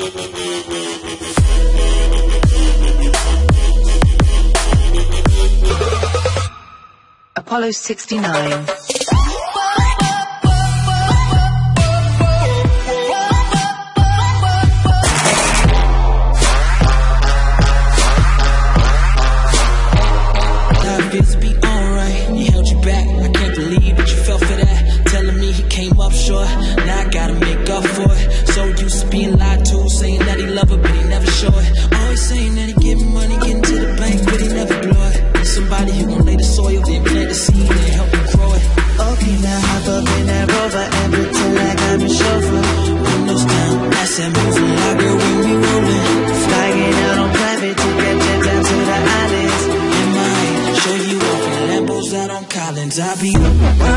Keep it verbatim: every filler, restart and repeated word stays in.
Apollo sixty-nine. Feels to be alright. He held you back. I can't believe that you fell for that. Telling me he came up short. Now I gotta make up for it. So used to being lied to, saying that he love her, but he never show it. Always saying that he give money, getting to the bank, but he never blow it. Need somebody who gon' lay the soil, then plant the seed and help him grow it. Okay, now hop up in that Rover and pretend like I'm a chauffeur. Windows down, asset moving, like girl when we rollin'. Flying out on private to get jet down to the islands. Show you off in Lambos out on Collins. I be